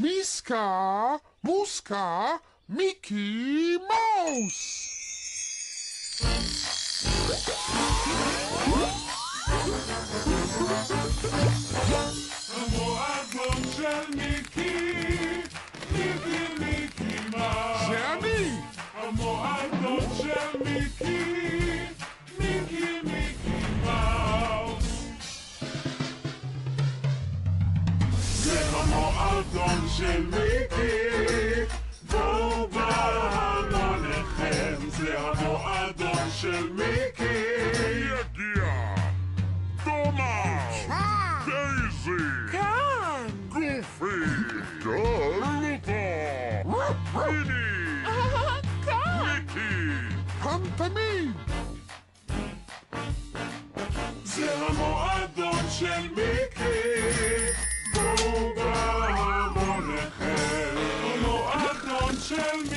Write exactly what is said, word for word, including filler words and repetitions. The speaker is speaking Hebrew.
מיסקה, מוסקה, מיקי מאוס. המועדון של מיקי, מיקי מיקי מאוס. זה אני. המועדון של מיקי, מיקי מיקי מאוס. זה המועדון של מיקי, בואו בהמון לכם. זה המועדון של מיקי. יגיע תומאס, דייזי, כאן גופי, דלוטה, מיני, כאן מיקי, כאן תמיד. זה המועדון של מיקי, בואו בהמון לכם. המועדון של מיקי.